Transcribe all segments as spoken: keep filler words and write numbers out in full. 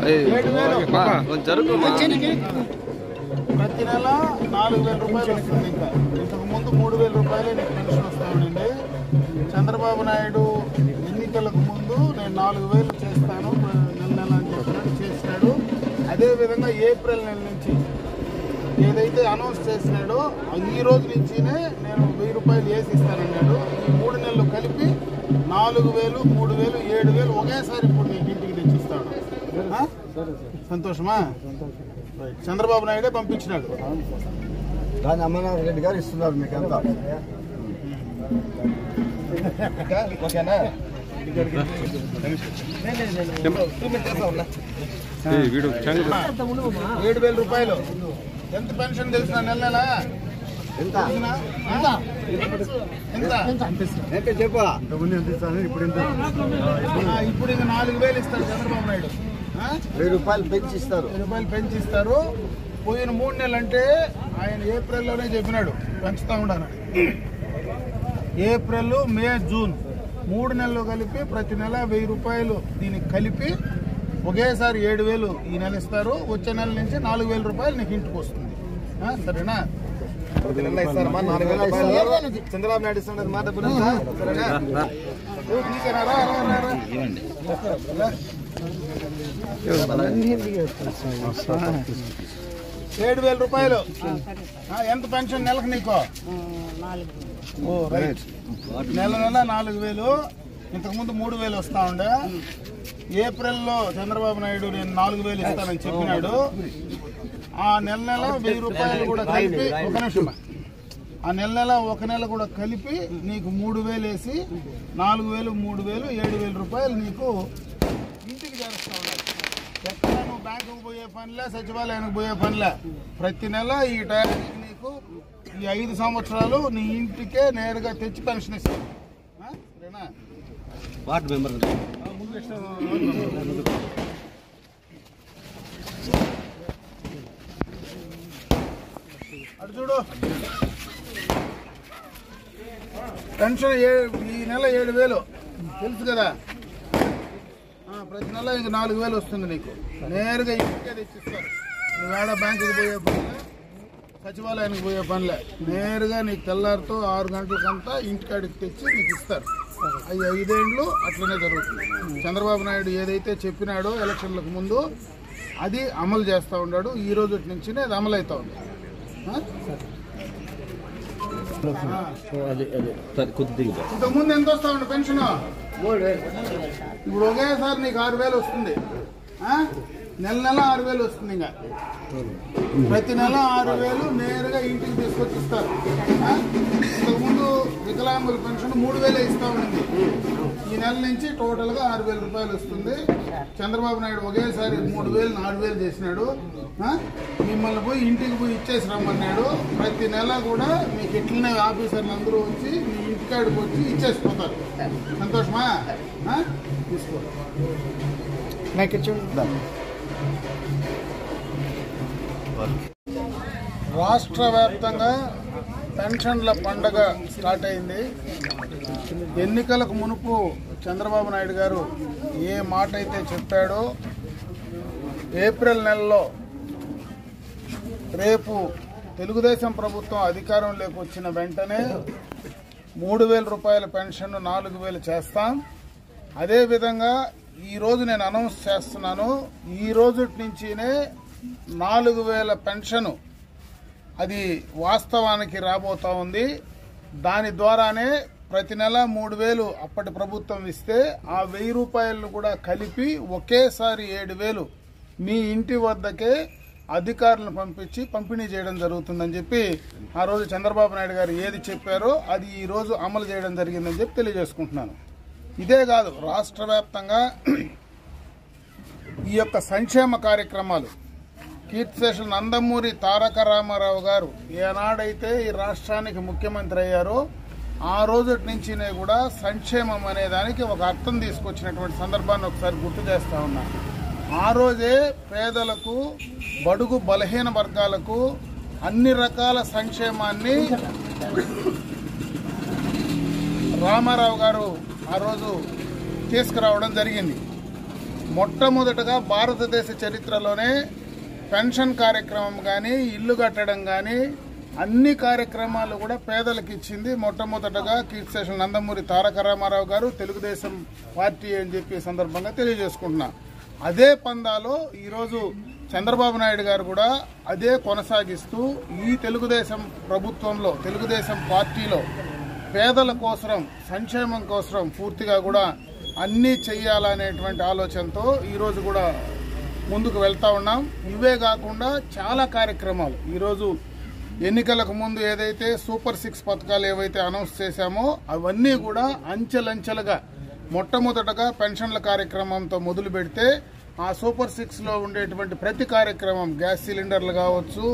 ఏడు వేలు ప్రతి నెల నాలుగు వేల రూపాయలు వస్తుంది. ఇంకా ఇంతకు ముందు మూడు వేల రూపాయలే నీకు పెన్షన్ వస్తూ ఉండింది. చంద్రబాబు నాయుడు ఎన్నికలకు ముందు నేను నాలుగు వేలు చేస్తాను నెల నెల అని చెప్పినట్టు చేసినాడు. అదేవిధంగా ఏప్రిల్ నెల నుంచి ఏదైతే అనౌన్స్ చేసినాడో ఈ రోజు నుంచినే నేను వెయ్యి రూపాయలు వేసి ఇస్తానన్నాడు. ఈ మూడు నెలలు కలిపి నాలుగు వేలు మూడు వేలు ఏడు వేలు ఒకేసారి ఇప్పుడు నీకు ఇంటికి తెచ్చిస్తాడు. సంతోషమా? చంద్రబాబు నాయుడే పంపించినాడు. దాని అమర్నాథ్ రెడ్డి గారు ఇస్తున్నారు మీకు అంతా. ఓకేనా? ఏడు వేల రూపాయలు ఎంత పెన్షన్ తెలిసిన నెల నెల ఎంత ఎంత చెప్పా ఇప్పుడు ఇంకా నాలుగు వేలు ఇస్తాడు చంద్రబాబు నాయుడు. వెయ్యి రూపాయలు పెంచి ఇస్తారు. వెయ్యి రూపాయలు పెంచి ఇస్తారు. పోయిన మూడు నెలలు అంటే ఆయన ఏప్రిల్లోనే చెప్పినాడు పెంచుతా ఉన్నాను. ఏప్రిల్ మే జూన్ మూడు నెలలు కలిపి ప్రతి నెల వెయ్యి రూపాయలు దీనికి కలిపి ఒకేసారి ఏడు వేలు ఈ నెల ఇస్తారు. వచ్చే నెల నుంచి నాలుగు వేల రూపాయలు నీకు ఇంటికి వస్తుంది. సరేనా? ఇస్తారమ్మా నాలుగు వేల రూపాయలు చంద్రబాబు నాయుడు ఇస్తున్నారు మాట. సరేనా? ఏడు వేల రూపాయలు ఎంత పెన్షన్ నెలకు నీకు? Oh right. నెల నెల నాలుగు వేలు. ఇంతకుముందు మూడు వేలు వస్తా ఉండే. ఏప్రిల్లో చంద్రబాబు నాయుడు నేను నాలుగు వేలు ఇస్తానని చెప్పినాడు. ఆ నెల నెల వెయ్యి రూపాయలు కూడా కలిపి ఒక నిమిషం ఆ నెల నెల ఒక నెల కూడా కలిపి నీకు మూడు వేలు వేసి నాలుగు వేలు మూడు వేలు ఏడు వేల రూపాయలు నీకు ఇంటికి చేరుస్తా ఉన్నారు. ఎక్కడ నువ్వు బ్యాంకుకు పోయే పనిలే, సచివాలయానికి పోయే పనిలే. ప్రతి నెల ఈ టైంకి నీకు ఈ ఐదు సంవత్సరాలు నీ ఇంటికే నేరుగా తెచ్చి పెన్షన్ ఇస్తాను. సరేనా? వార్డు మెంబర్ అటు చూడు. పెన్షన్ ఈ నెల ఏడు వేలు తెలుసు కదా. ప్రతి నెల ఇంక నాలుగు వేలు వస్తుంది నీకు. నేరుగా ఇంటికే తెచ్చిస్తారు. నువ్వు ఏడా బ్యాంకుకి పోయే పనిలే, సచివాలయానికి పోయే పనిలే. నేరుగా నీకు తెల్లారితో ఆరు గంటలకంతా ఇంటికాడికి తెచ్చి నీకు ఇస్తారు. అవి ఐదేండ్లు అట్లనే జరుగుతుంది. చంద్రబాబు నాయుడు ఏదైతే చెప్పినాడో ఎలక్షన్లకు ముందు అది అమలు చేస్తూ ఉన్నాడు. ఈ రోజు నుంచినే అది అమలు అవుతా ఉంది. ఇంతకుముందు ఎంత వస్తా ఉండే పెన్షన్? ఇప్పుడు ఒకేసారి నీకు ఆరు వేలు వస్తుంది. నెల నెల ఆరు వేలు వస్తుంది. ఇంకా ప్రతి నెల ఆరు వేలు నేరుగా ఇంటికి తీసుకొచ్చి ఇస్తారు. ఇంతకుముందు వికలాంగుల పెన్షన్ మూడు వేలే ఇస్తా ఉంది. ఈ నెల నుంచి టోటల్ గా ఆరు వేల రూపాయలు వస్తుంది. చంద్రబాబు నాయుడు ఒకేసారి మూడు వేలు నాలుగు వేలు చేసినాడు. మిమ్మల్ని పోయి ఇంటికి పోయి ఇచ్చేసి రమ్మన్నాడు. ప్రతి నెల కూడా మీకు ఎట్లనే ఆఫీసర్లు అందరూ వచ్చి మీ ఇంటికాడికి వచ్చి ఇచ్చేసిపోతారు. సంతోషమా? తీసుకో. రాష్ట్ర వ్యాప్తంగా పెన్షన్ల పండగ స్టార్ట్ అయింది. ఎన్నికలకు మునుపు చంద్రబాబు నాయుడు గారు ఏ మాట అయితే చెప్పాడో ఏప్రిల్ నెలలో రేపు తెలుగుదేశం ప్రభుత్వం అధికారంలోకి వచ్చిన వెంటనే మూడు వేల రూపాయల పెన్షన్ నాలుగు వేలు చేస్తాం. అదేవిధంగా ఈరోజు నేను అనౌన్స్ చేస్తున్నాను, ఈ రోజు నుంచినే నాలుగు వేల పెన్షను అది వాస్తవానికి రాబోతా ఉంది. దాని ద్వారానే ప్రతి నెల మూడు వేలు అప్పటి ప్రభుత్వం ఇస్తే ఆ వెయ్యి రూపాయలను కూడా కలిపి ఒకేసారి ఏడు వేలు మీ ఇంటి వద్దకే అధికారులను పంపించి పంపిణీ చేయడం జరుగుతుందని చెప్పి ఆ రోజు చంద్రబాబు నాయుడు గారు ఏది చెప్పారో అది ఈ రోజు అమలు చేయడం జరిగిందని చెప్పి తెలియజేసుకుంటున్నాను. ఇదే కాదు, రాష్ట్ర వ్యాప్తంగా ఈ యొక్క సంక్షేమ కార్యక్రమాలు కీర్తిశేషులు నందమూరి తారక రామారావు గారు ఏనాడైతే ఈ రాష్ట్రానికి ముఖ్యమంత్రి అయ్యారో ఆ రోజు నుంచినే కూడా సంక్షేమం అనే దానికి ఒక అర్థం తీసుకొచ్చినటువంటి సందర్భాన్ని ఒకసారి గుర్తు చేస్తా ఉన్నా. ఆ రోజే పేదలకు, బడుగు బలహీన వర్గాలకు అన్ని రకాల సంక్షేమాన్ని రామారావు గారు ఆ రోజు తీసుకురావడం జరిగింది. మొట్టమొదటగా భారతదేశ చరిత్రలోనే పెన్షన్ కార్యక్రమం కానీ ఇల్లు కట్టడం కానీ అన్ని కార్యక్రమాలు కూడా పేదలకు ఇచ్చింది మొట్టమొదటగా కీర్తిశేషులు నందమూరి తారక రామారావు గారు, తెలుగుదేశం పార్టీ అని చెప్పి సందర్భంగా తెలియజేసుకుంటున్నా. అదే పందాలో ఈరోజు చంద్రబాబు నాయుడు గారు కూడా అదే కొనసాగిస్తూ ఈ తెలుగుదేశం ప్రభుత్వంలో, తెలుగుదేశం పార్టీలో పేదల కోసం, సంక్షేమం కోసం పూర్తిగా కూడా అన్నీ చెయ్యాలనేటువంటి ఆలోచనతో ఈరోజు కూడా ముందుకు వెళ్తా ఉన్నాం. ఇవే కాకుండా చాలా కార్యక్రమాలు ఈరోజు ఎన్నికలకు ముందు ఏదైతే సూపర్ సిక్స్ పథకాలు ఏవైతే అనౌన్స్ చేశామో అవన్నీ కూడా అంచెలంచెలుగా మొట్టమొదటగా పెన్షన్ల కార్యక్రమంతో మొదలు పెడితే ఆ సూపర్ సిక్స్ లో ఉండేటువంటి ప్రతి కార్యక్రమం, గ్యాస్ సిలిండర్లు కావచ్చు,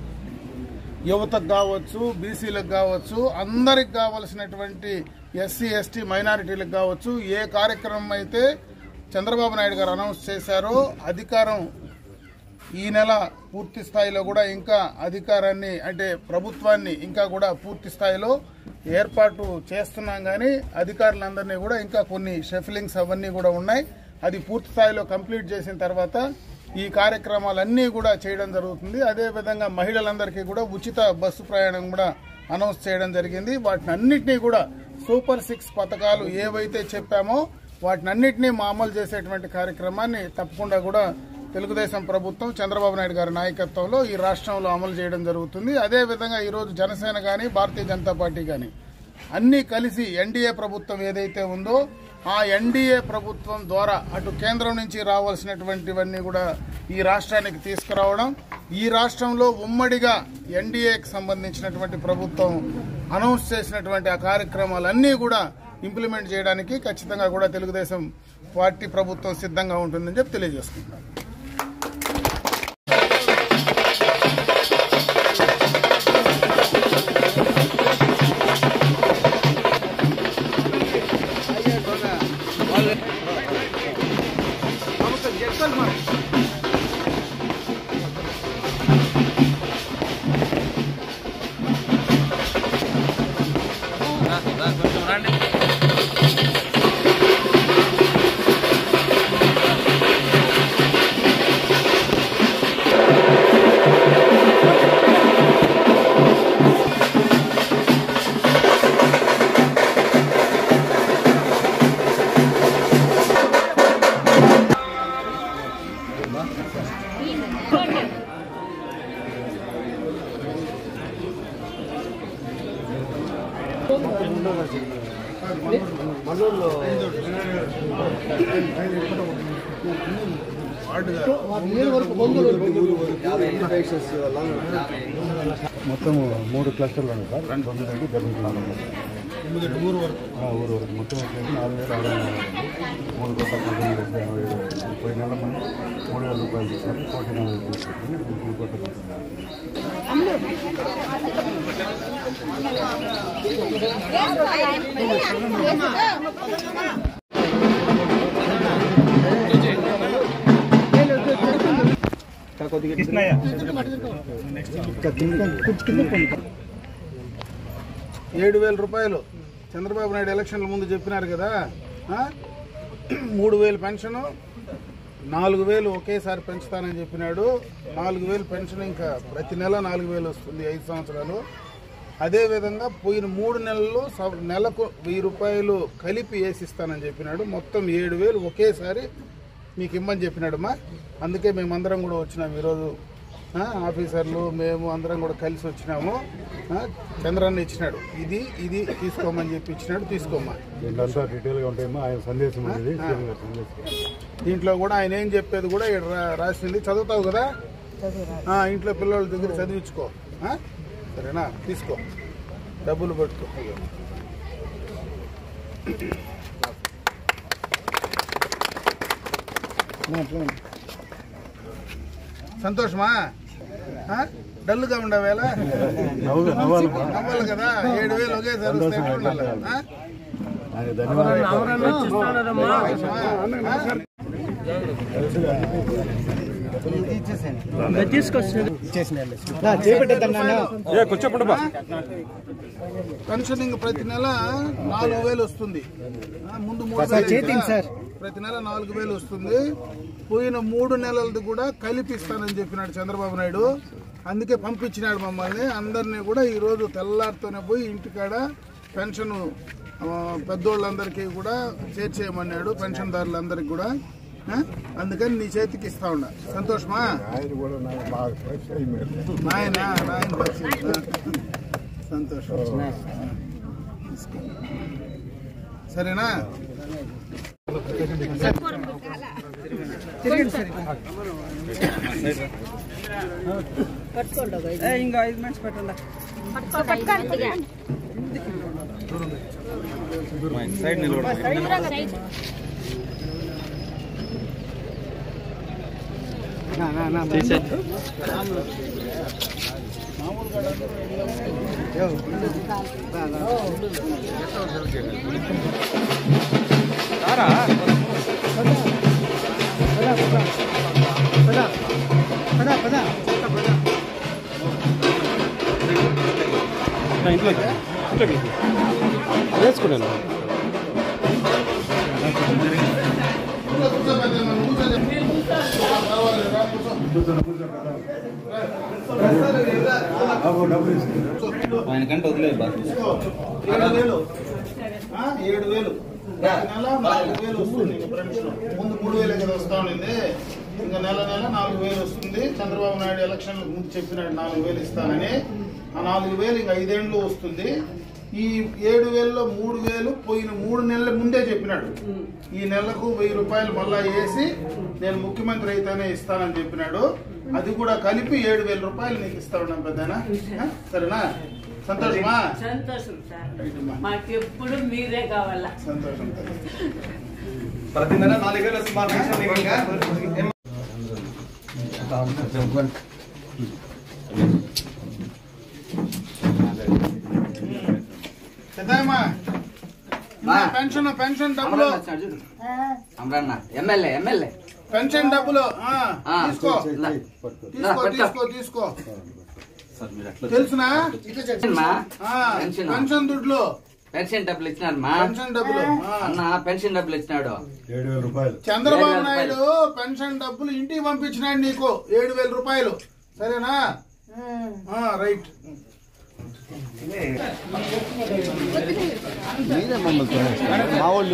యువతకు కావచ్చు, బీసీలకు కావచ్చు, అందరికి కావలసినటువంటి ఎస్సీ ఎస్టీ మైనారిటీలకు కావచ్చు, ఏ కార్యక్రమం అయితే చంద్రబాబు నాయుడు గారు అనౌన్స్ చేశారో అధికారం ఈ నెల పూర్తి స్థాయిలో కూడా ఇంకా అధికారాన్ని అంటే ప్రభుత్వాన్ని ఇంకా కూడా పూర్తి స్థాయిలో ఏర్పాటు చేస్తున్నాం. కానీ అధికారులందరినీ కూడా ఇంకా కొన్ని షెఫిలింగ్స్ అవన్నీ కూడా ఉన్నాయి. అది పూర్తి స్థాయిలో కంప్లీట్ చేసిన తర్వాత ఈ కార్యక్రమాలన్నీ కూడా చేయడం జరుగుతుంది. అదేవిధంగా మహిళలందరికీ కూడా ఉచిత బస్సు ప్రయాణం కూడా అనౌన్స్ చేయడం జరిగింది. వాటిని అన్నింటినీ కూడా సూపర్ సిక్స్ పథకాలు ఏవైతే చెప్పామో వాటిని అన్నింటినీ అమలు చేసేటువంటి కార్యక్రమాన్ని తప్పకుండా కూడా తెలుగుదేశం ప్రభుత్వం చంద్రబాబు నాయుడు గారి నాయకత్వంలో ఈ రాష్ట్రంలో అమలు చేయడం జరుగుతుంది. అదేవిధంగా ఈరోజు జనసేన కానీ భారతీయ జనతా పార్టీ కానీ అన్నీ కలిసి ఎన్డీఏ ప్రభుత్వం ఏదైతే ఉందో ఆ ఎన్డీఏ ప్రభుత్వం ద్వారా అటు కేంద్రం నుంచి రావాల్సినటువంటివన్నీ కూడా ఈ రాష్ట్రానికి తీసుకురావడం, ఈ రాష్ట్రంలో ఉమ్మడిగా ఎన్డీఏకి సంబంధించినటువంటి ప్రభుత్వం అనౌన్స్ చేసినటువంటి ఆ కార్యక్రమాలన్నీ కూడా ఇంప్లిమెంట్ చేయడానికి ఖచ్చితంగా కూడా తెలుగుదేశం పార్టీ ప్రభుత్వం సిద్ధంగా ఉంటుందని చెప్పి తెలియజేసుకుంటున్నాను. మొత్తం మూడు క్లస్టర్లు ఉన్నాయి సార్. రెండు తొమ్మిది జరుగుతున్నాను ఊరు వరకు ఊరు వరకు మొత్తం వచ్చేసి నాలుగు వేల ఆరు వందల మూడు కోట్ల ముప్పై నెలల మంది మూడు వేల రూపాయలు తీసుకొని కోటి నెలలు తీసుకొని మూడు కోట్ల ఏడు వేల రూపాయలు చంద్రబాబు నాయుడు ఎలక్షన్ల ముందు చెప్పినారు కదా, మూడు వేలు పెన్షను, నాలుగు వేలు ఒకేసారి పెంచుతానని చెప్పినాడు. నాలుగు వేలు పెన్షన్ ఇంకా ప్రతి నెల నాలుగు వేలు వస్తుంది ఐదు సంవత్సరాలు. అదేవిధంగా పోయిన మూడు నెలల్లో నెలకు వెయ్యి రూపాయలు కలిపి వేసిస్తానని చెప్పినాడు. మొత్తం ఏడు వేలు ఒకేసారి మీకు ఇమ్మని చెప్పినాడమ్మా. అందుకే మేమందరం కూడా వచ్చినాము ఈరోజు, ఆఫీసర్లు మేము అందరం కూడా కలిసి వచ్చినాము. చంద్రన్న ఇచ్చినాడు, ఇది ఇది తీసుకోమని చెప్పి ఇచ్చినాడు, తీసుకోమ్మా. డీటెయిల్గా ఉంటాయమ్మా ఆయన సందేశం. దీంట్లో కూడా ఆయన ఏం చెప్పేది కూడా రాసింది చదువుతావు కదా, ఇంట్లో పిల్లల దగ్గర చదివించుకో, సరేనా? తీసుకో, డబ్బులు పట్టుకో. సంతోషమా? డల్లుగా ఉండవేళ నవ్వాలి కదా, ఏడు వేలు ఒకేసారి ధన్యవాదాలు. పెన్షనింగ్ ప్రతి నెల నాలుగు వేలు వస్తుంది. ముందు మూడు వేలు ప్రతి నెల నాలుగు వేలు వస్తుంది. పోయిన మూడు నెలలది కూడా కలిపిస్తానని చెప్పినాడు చంద్రబాబు నాయుడు. అందుకే పంపించినాడు మమ్మల్ని అందరినీ కూడా. ఈరోజు తెల్లారితోనే పోయి ఇంటికాడ పెన్షన్ పెద్దోళ్ళందరికీ కూడా చేర్చేయమన్నాడు, పెన్షన్దారులందరికీ కూడా. అందుకని నీ చేతికి ఇస్తా ఉన్నా. సంతోషమా నాయన? నాయన సంతోషం. సరేనా? ఇంకా ఐదు మినిట్స్ పెట్టండి. సైడ్ నిలబడండి. వేసుకున్నాను. ఆయనకంటే వదిలేదు ఏడు వేలు నెల నాలుగు వేలు వస్తుంది. ముందు మూడు వేలే కదా వస్తా ఉండింది. ఇంకా నెల నెల నాలుగు వేలు వస్తుంది. చంద్రబాబు నాయుడు ఎలక్షన్లకు ముందు చెప్పినాడు నాలుగు వేలు ఇస్తానని. ఆ నాలుగు వేలు ఇంకా ఐదేళ్లు వస్తుంది. ఈ ఏడు వేలలో మూడు వేలు పోయిన మూడు నెలల ముందే చెప్పినాడు. ఈ నెలకు వెయ్యి రూపాయలు మళ్ళా వేసి నేను ముఖ్యమంత్రి అయితేనే ఇస్తానని చెప్పినాడు. అది కూడా కలిపి ఏడు వేల రూపాయలు నీకు ఇస్తా ఉన్నాం పెద్దనా. సరేనా? సంతోషమా? సంతోషం సార్, మాకు ఎప్పుడు మీరే కావాలా. సంతోషం. ప్రతి నెల నాలుగు వేలు వస్తుంది. పెన్షన్ పెన్షన్ డబ్బులు ఎమ్మెల్యే ఎమ్మెల్యే పెన్షన్ డబ్బులు తీసుకో తీసుకో తీసుకో తీసుకో తెలుసునా? పెన్షన్ దుడ్లు పెన్షన్ డబ్బులు ఇచ్చినారు. పెన్షన్ డబ్బులు అన్న పెన్షన్ డబ్బులు ఇచ్చినాడు ఏడు వేల రూపాయలు. చంద్రబాబు నాయుడు పెన్షన్ డబ్బులు ఇంటికి పంపించినాడు నీకు ఏడు వేల రూపాయలు. సరేనా? రైట్. మీరే మమ్మల్ని మా వాళ్ళు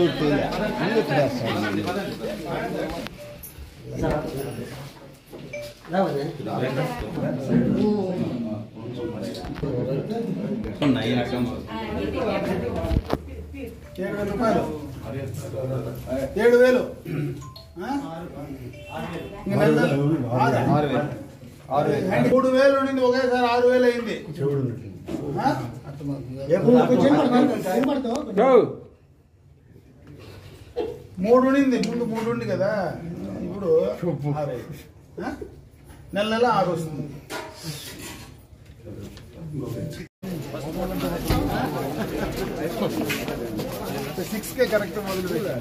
ఏడు వేల రూపాయలు ఏడు వేలు మూడు వేలు ఉండింది, ఒకేసారి ఆరు వేలు అయింది. మూడు ఉండింది ముందు, మూడు ఉండి కదా, ఇప్పుడు నెల నెల ఆరు వస్తుంది. సిక్స్ కే కరెక్ట్ మొదలు పెట్టారు.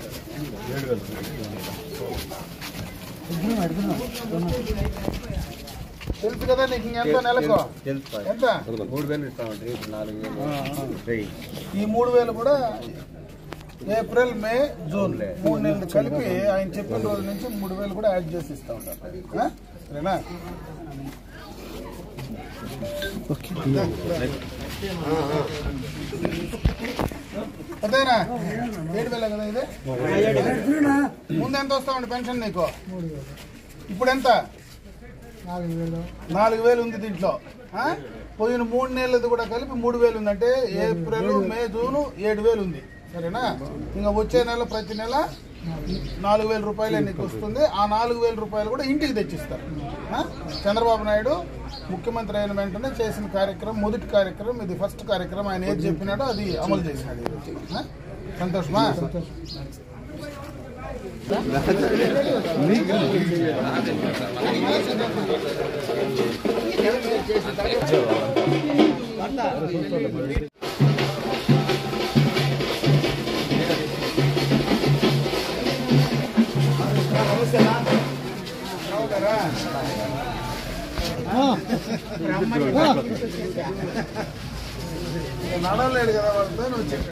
తెలుసు కదా నీకు ఎంత నెలకు ఎంత? మూడు వేలు ఇస్తామంటే నాలుగు వేలు. ఈ మూడు వేలు కూడా ఏప్రిల్ మే జూన్ మూడు నెలలు కలిపి ఆయన చెప్పిన రోజు నుంచి మూడు వేలు కూడా యాడ్ చేసి ఇస్తా ఉంటారు. సరేనా? అదేనా? ఏడు వేలే కదా ఇది. ముందు ఎంత వస్తామండి పెన్షన్ నీకు? ఇప్పుడు ఎంత? నాలుగు వేలు ఉంది దీంట్లో. పోయిన మూడు నెలలది కూడా కలిపి మూడు వేలు ఉందంటే ఏప్రిల్ మే జూన్ ఏడు వేలు ఉంది. సరేనా? ఇంకా వచ్చే నెల ప్రతి నెల నాలుగు వేల రూపాయలే నీకు వస్తుంది. ఆ నాలుగు వేల రూపాయలు కూడా ఇంటికి తెచ్చిస్తారు. చంద్రబాబు నాయుడు ముఖ్యమంత్రి అయిన వెంటనే చేసిన కార్యక్రమం, మొదటి కార్యక్రమం ఇది. ఫస్ట్ కార్యక్రమం ఆయన ఏది చెప్పినాడో అది అమలు చేసినాడు ఈరోజు. సంతోషమా? నమస్తేనా? నడవలేడు కదా వాళ్ళతో నువ్వు చెప్పి